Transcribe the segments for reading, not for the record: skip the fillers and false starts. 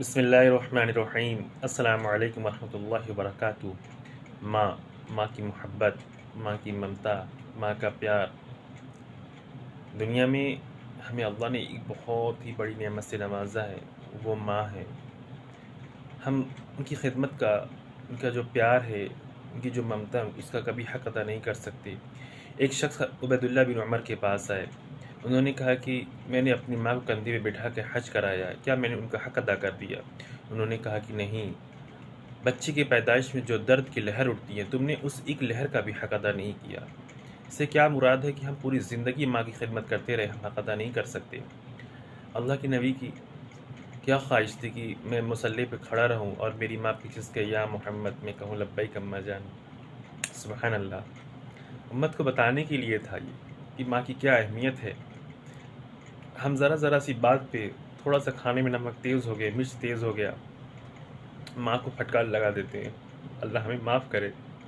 بسم اللہ الرحمن الرحیم۔ السلام علیکم ورحمۃ اللہ وبرکاتہ۔ ماں کی محبت، ماں کی ممتا، ماں کا پیار، دنیا میں ہمیں اللہ نے ایک بہت ہی بڑی نعمت سے نوازا ہے، وہ ماں ہے۔ ہم ان کی خدمت کا، ان کا جو پیار ہے، ان کی جو ممتا ہے، اس کا کبھی حق ادا نہیں کر سکتے۔ ایک شخص عبید اللہ بن عمر کے پاس آئے، انہوں نے کہا کہ میں نے اپنی ماں کو کندھے پہ بٹھا کے حج کرایا، کیا میں نے ان کا حق ادا کر دیا؟ انہوں نے کہا کہ نہیں، بچے کی پیدائش میں جو درد کی لہر اٹھتی ہے، تم نے اس ایک لہر کا بھی حق ادا نہیں کیا۔ اس سے کیا مراد ہے کہ ہم پوری زندگی ماں کی خدمت کرتے رہے، ہم حق ادا نہیں کر سکتے؟ اللہ کے نبی کی کیا خواہش تھی کہ میں مصلی پہ کھڑا رہوں اور میری ماں پیچھے سے یا محمد، میں کہوں لبیک اما جان۔ سبحان اللہ، امت کو بتانے کے لیے تھا یہ کہ ماں کی کیا اہمیت ہے۔ ہم ذرا سی بات پہ، تھوڑا سا کھانے میں نمک تیز ہو گیا، مرچ تیز ہو گیا، ماں کو پھٹکار لگا دیتے ہیں۔ اللہ ہمیں معاف کرے۔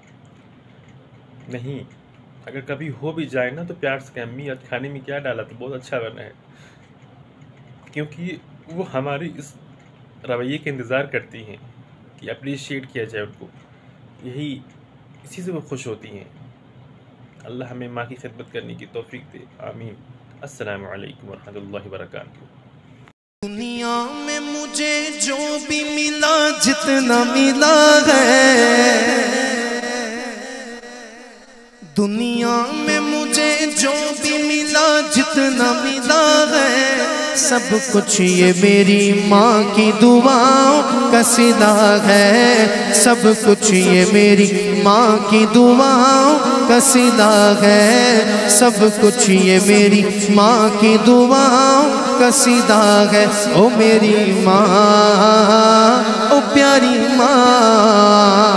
نہیں، اگر کبھی ہو بھی جائے نا تو پیار سے کہ امی آج کھانے میں کیا ڈالا تو بہت اچھا بنا ہے، کیونکہ وہ ہماری اس رویے کا انتظار کرتی ہیں کہ اپریشیٹ کیا جائے ان کو، اسی سے وہ خوش ہوتی ہیں۔ اللہ ہمیں ماں کی خدمت کرنے کی توفیق دے، آمین۔ السلام علیکم ورحمۃ اللہ وبرکاتہ۔ دنیا میں مجھے جو بھی ملا، جتنا ملا ہے، دنیا میں مجھے جو بھی ملا، جتنا ملا ہے، سب کچھ یہ میری ماں کی دعاؤں کا صلہ ہے، سب کچھ یہ میری ماں کی دعاؤں کا صلہ ہے، سب کچھ یہ میری ماں کی دعاؤں کا صلہ ہے۔ او میری ماں، او پیاری ماں،